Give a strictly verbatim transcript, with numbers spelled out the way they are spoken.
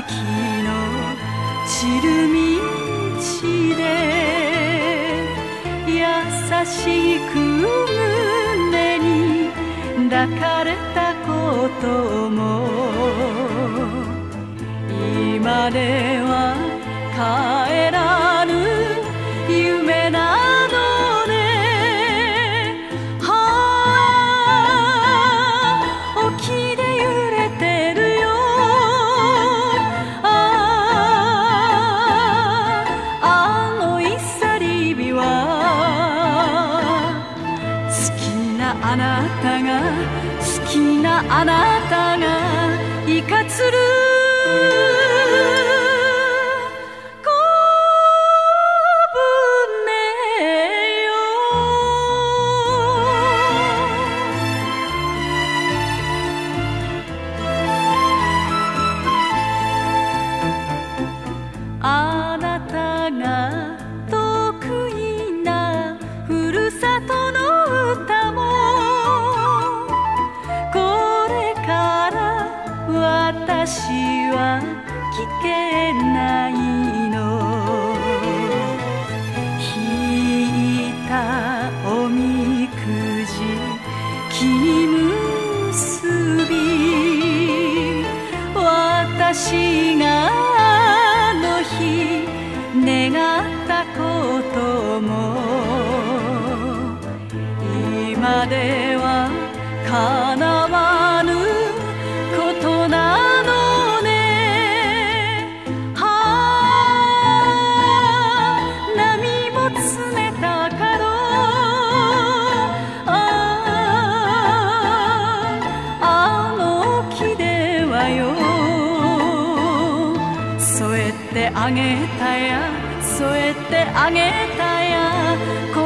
の散る道で優しく胸に抱かれたことも今では帰らぬ夢なのね。はあ、沖で揺れてるよ。ああ、あのいさり火は好きなあなたが好きなあなたがいかつるあなたが得意なふるさとの歌もこれから私は聞けないの。引いたおみくじ木に結び私が願ったことも今では叶わぬことなのね。はあ、波も冷たかろう。ああ、あの木ではよ添えてあげたや添えてあげたや